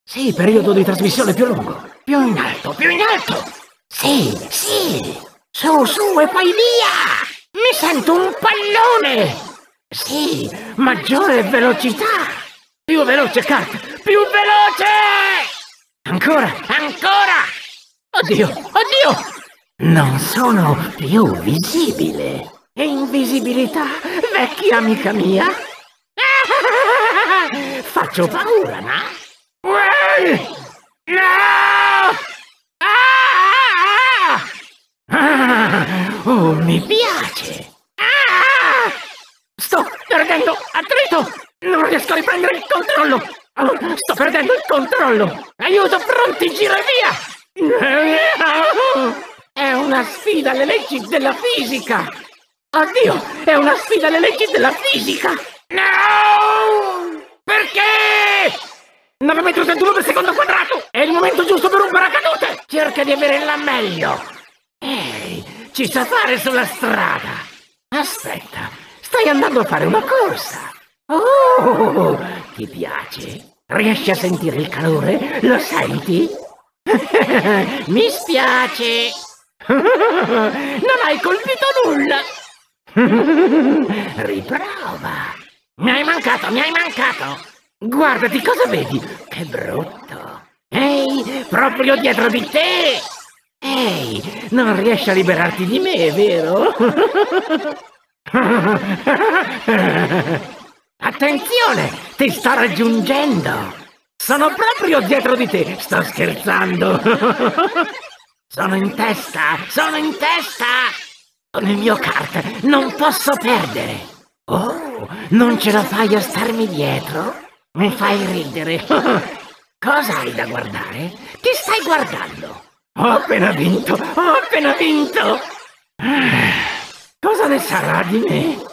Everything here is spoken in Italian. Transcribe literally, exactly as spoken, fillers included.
Sì, periodo di trasmissione più lungo. Più in alto, più in alto. Sì, sì. Su, su e poi via. Mi sento un pallone. Sì, maggiore velocità. Più veloce, Kurt, più veloce. Ancora, ancora. Oddio, oddio. Non sono più visibile. Invisibilità, vecchia amica mia. Faccio paura, no? No! Ah! Oh, mi piace! Ah! Sto perdendo attrito! Non riesco a riprendere il controllo! Oh, sto perdendo il controllo! Aiuto, pronti, gira via! È una sfida alle leggi della fisica! Oddio, è una sfida alle leggi della fisica! No! Perché? nove metri trentuno per secondo quadrato! È il momento giusto per un paracadute! Cerca di avere la meglio! Ehi, ci sa fare sulla strada! Aspetta, stai andando a fare una corsa! Oh, ti piace? Riesci a sentire il calore? Lo senti? Mi spiace! Non hai colpito nulla! Riprova! Mi hai mancato, mi hai mancato! Guardati, cosa vedi? Che brutto! Ehi, proprio dietro di te! Ehi, non riesci a liberarti di me, vero? Attenzione, ti sto raggiungendo! Sono proprio dietro di te, sto scherzando! Sono in testa, sono in testa! Con il mio kart non posso perdere! Oh, non ce la fai a starmi dietro? Mi fai ridere! Cosa hai da guardare? Ti stai guardando? Ho appena vinto, ho appena vinto! Cosa ne sarà di me?